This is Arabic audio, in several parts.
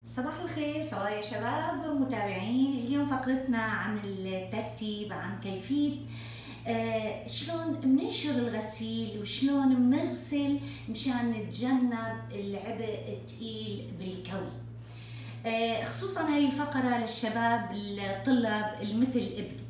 صباح الخير سوا يا شباب متابعين. اليوم فقرتنا عن الترتيب، عن كيفية شلون بننشر الغسيل وشلون بنغسل مشان نتجنب العبء الثقيل بالكوي. خصوصا هاي الفقرة للشباب الطلاب مثل ابني.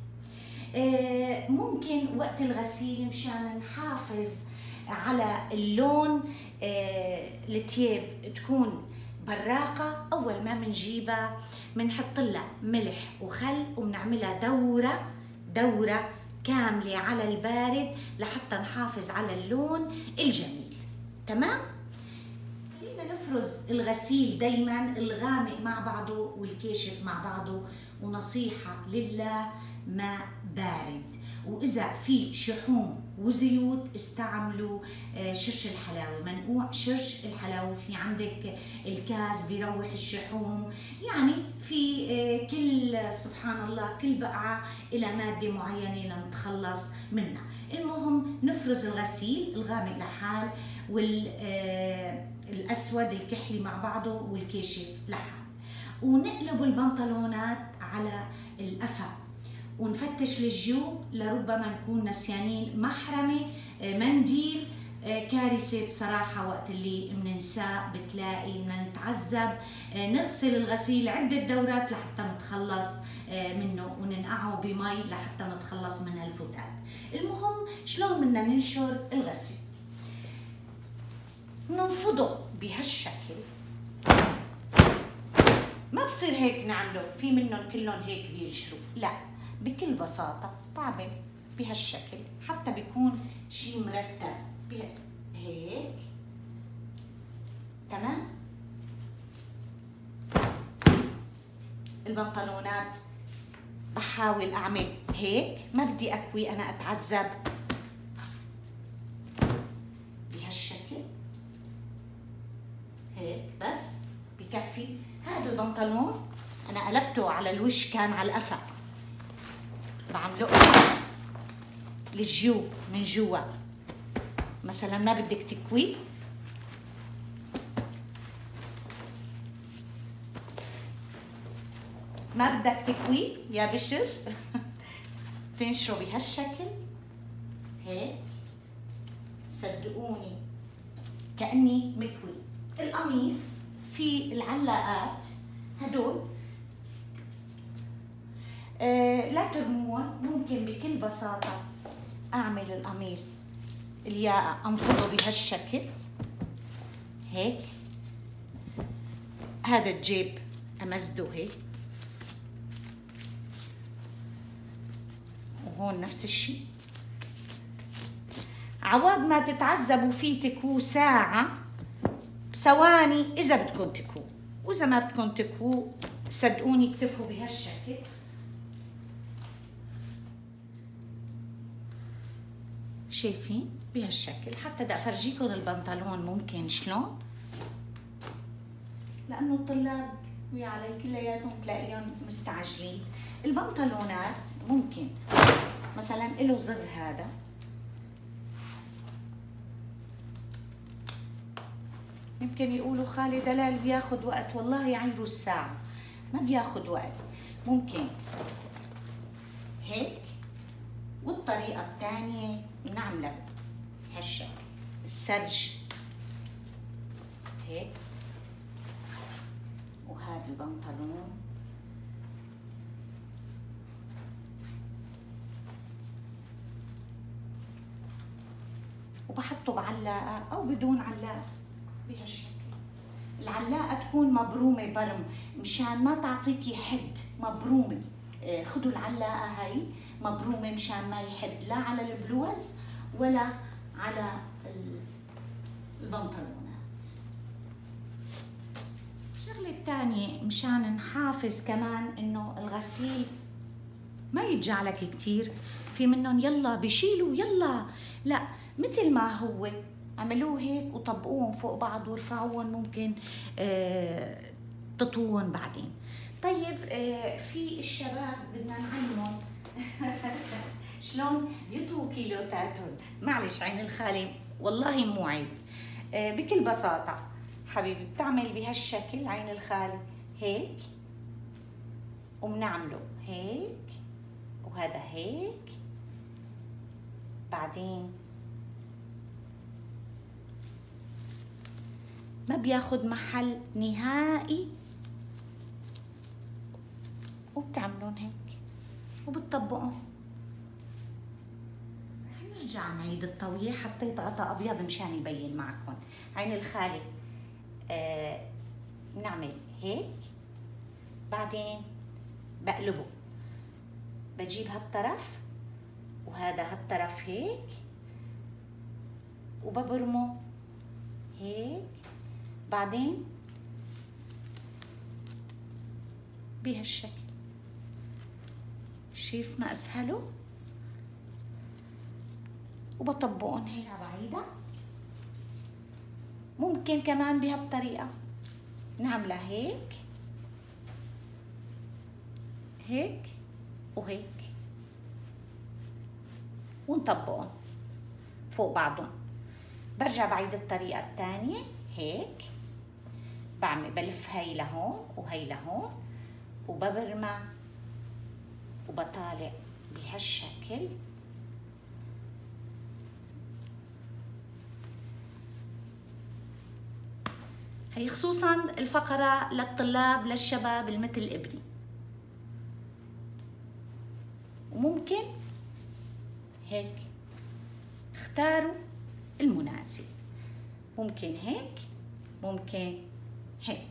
ممكن وقت الغسيل مشان نحافظ على اللون الثياب تكون براقة. أول ما بنجيبها بنحط لها ملح وخل وبنعملها دورة كاملة على البارد لحتى نحافظ على اللون الجميل. تمام؟ خلينا نفرز الغسيل دايما الغامق مع بعضه والكاشف مع بعضه، ونصيحة لله ماء بارد. وإذا في شحوم وزيوت استعملوا شرش الحلاوة، منقوع شرش الحلاوة. في عندك الكاس بيروح الشحوم، يعني في كل سبحان الله كل بقعة إلى مادة معينة نتخلص منها. المهم نفرز الغسيل الغامق لحال والأسود الكحلي مع بعضه والكاشف لحال، ونقلب البنطلونات على القفا ونفتش للجيوب لربما نكون نسيانين محرمة منديل. كارثة بصراحة وقت اللي بننساه، بتلاقي بدنا نتعذب نغسل الغسيل عدة دورات لحتى نتخلص منه وننقعه بمي لحتى نتخلص من الفتات. المهم شلون بدنا ننشر الغسيل؟ ننفضه بهالشكل، ما بصير هيك نعمله، في منهم كلهم هيك بينشروا، لا، بكل بساطة بعمل بهالشكل حتى بيكون شيء مرتب هيك. تمام؟ البنطلونات بحاول اعمل هيك، ما بدي اكوي انا اتعذب، بهالشكل هيك بس بكفي. هذا البنطلون انا قلبته على الوش، كان على القفا، بعمله للجيوب من جوا. مثلا ما بدك تكوي، ما بدك تكوي يا بشر تنشره بهالشكل هيك، صدقوني كأني مكوي. القميص في العلاقات هدول لا ترموهم، ممكن بكل بساطة أعمل القميص الياقة أنفضه بهالشكل هيك. هذا الجيب أمزده هيك، وهون نفس الشيء. عوض ما تتعذبوا فيه تكووا ساعة، بثواني إذا بدكم تكووا، وإذا ما بدكم تكووا صدقوني اكتفوا بهالشكل. شايفين بهالشكل؟ حتى بدي افرجيكم البنطلون ممكن شلون، لانه الطلاب ويا علي كلياتهم تلاقيهم مستعجلين. البنطلونات ممكن مثلا له زر هذا، يمكن يقولوا خالي دلال بياخذ وقت، والله يعيروا الساعة ما بياخذ وقت. ممكن هيك، والطريقة الثانية بنعملها بهالشكل السرج هيك. وهذا البنطلون وبحطه بعلاقة أو بدون علاقة بهالشكل. العلاقة تكون مبرومة برم مشان ما تعطيكي حد، مبرومة. خدوا العلاقة هاي مبرومة مشان ما يحد لا على البلوز ولا على البنطلونات. الشغلة الثانية مشان نحافظ كمان انه الغسيل ما يتجعلك كتير، في منهم يلا بيشيلوا يلا، لا، مثل ما هو عملوه هيك وطبقوهم فوق بعض وارفعوهم، ممكن تطوون بعدين. طيب في الشباب بدنا نعلمهم شلون يطووا كيلوتاتهم. معلش عين الخالي والله مو عيب، بكل بساطة حبيبي بتعمل بهالشكل عين الخالي هيك، وبنعمله هيك، وهذا هيك، بعدين ما بياخد محل نهائي، وبتعملون هيك وبتطبقون. رح نرجع نعيد الطوية. حطيت غطاء أبيض مشان يبين معكم. عين الخالي بنعمل هيك، بعدين بقلبه، بجيب هالطرف وهذا هالطرف هيك، وببرمه هيك، بعدين بهالشكل. شايف ما اسهله؟ وبطبقهم هيك بعيدة. ممكن كمان بهالطريقة نعملها هيك هيك وهيك، ونطبقهم فوق بعضهم. برجع بعيد الطريقة الثانية هيك، بلف هاي لهون وهي لهون، وببرمع وبطالع بهالشكل. هي خصوصا الفقرة للطلاب للشباب المثل ابني. وممكن هيك، اختاروا المناسب. ممكن هيك، ممكن هيك.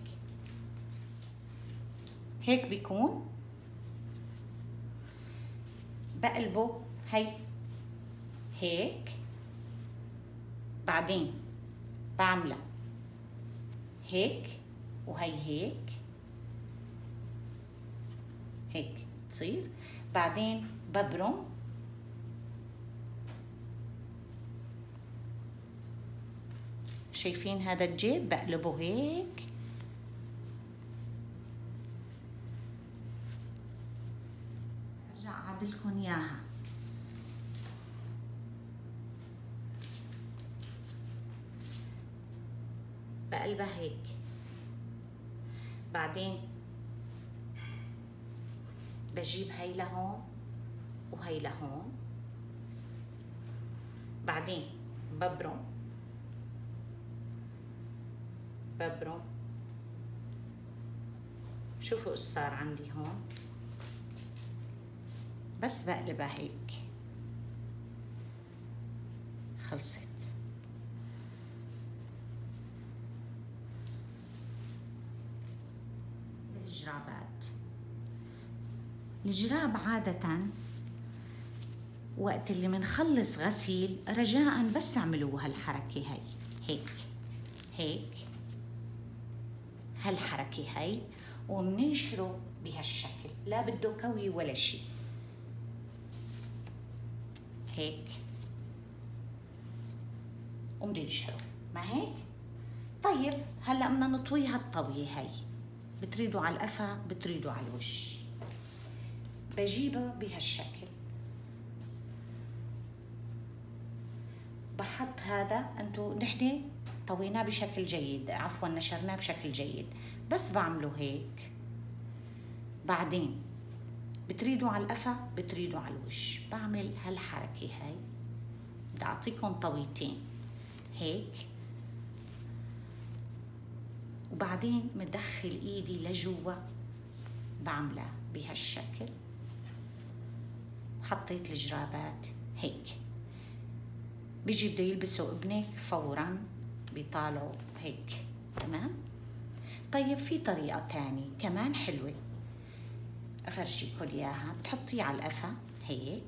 هيك بيكون. بقلبه هي هيك، بعدين بعملها هيك وهي هيك هيك تصير. بعدين ببرم شايفين هذا الجيب؟ بقلبه هيك، ارجع اعدلكم اياها. بقلبها هيك، بعدين بجيب هي لهون وهي لهون، بعدين ببرم شوفوا ايش صار عندي هون. بس بقلبها هيك، خلصت. الجراب عادة وقت اللي منخلص غسيل رجاء بس اعملوا هالحركة هي هيك هيك، هالحركة هي، ومننشره بهالشكل. لا بده كوي ولا شيء. هيك ومننشره، ما هيك؟ طيب هلا بدنا نطويها الطوية هي. بتريدوا على القفا، بتريدوا على الوش. بجيبها بهالشكل، بحط هذا. انتو نحن طويناه بشكل جيد، عفوا نشرناه بشكل جيد، بس بعمله هيك. بعدين بتريدوا على القفا، بتريدوا على الوش، بعمل هالحركة هاي. بدي اعطيكم طويتين هيك، وبعدين مدخل ايدي لجوا، بعملها بهالشكل. حطيت الجرابات هيك. بيجي بده يلبسوا ابنك فورا بيطالعوا هيك. تمام؟ طيب في طريقة تانية كمان حلوة افرجيكم اياها. بتحطيه على القفا هيك،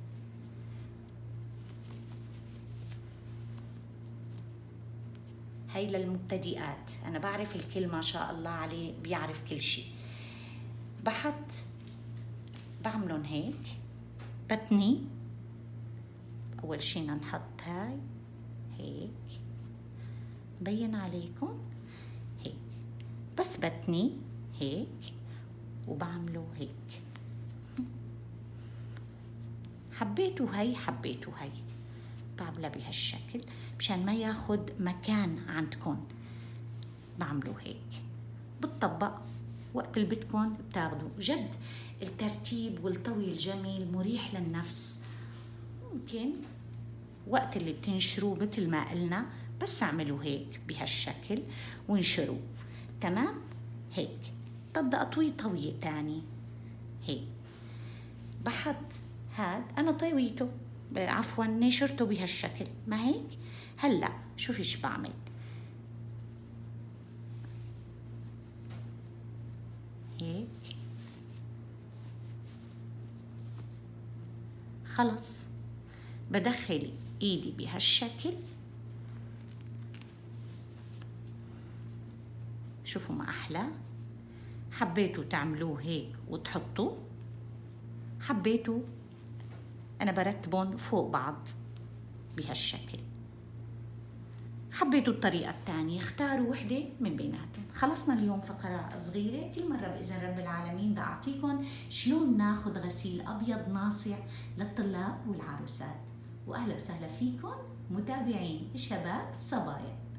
هي للمبتدئات. انا بعرف الكل ما شاء الله عليه بيعرف كل شيء. بحط، بعملن هيك، بتني. اول شي نحط هاي هيك، بين عليكم هيك. بس بتني هيك وبعمله هيك. حبيتوا هي، حبيتوا هي، بعملها بهالشكل مشان ما ياخد مكان عندكم. بعمله هيك، بتطبق وقت اللي بدكم بتاخدوا. جد الترتيب والطوي الجميل مريح للنفس. ممكن وقت اللي بتنشروه مثل ما قلنا بس اعملوا هيك بهالشكل وانشروه. تمام هيك. طب بدي اطوي طوية تاني هيك. بحط هاد انا طويته عفوا نشرته بهالشكل ما هيك. هلا شوفي شو بعمل. هيك خلص بدخل ايدي بهالشكل. شوفوا ما احلى. حبيتوا تعملوه هيك وتحطوا، حبيتوا انا برتبهم فوق بعض بهالشكل. حبيتوا الطريقة الثانية اختاروا وحدة من بيناتهم. خلصنا اليوم فقرة صغيرة. كل مرة بإذن رب العالمين بدي أعطيكم شلون ناخد غسيل أبيض ناصع للطلاب والعروسات. وأهلا وسهلا فيكم متابعين شباب صبايا.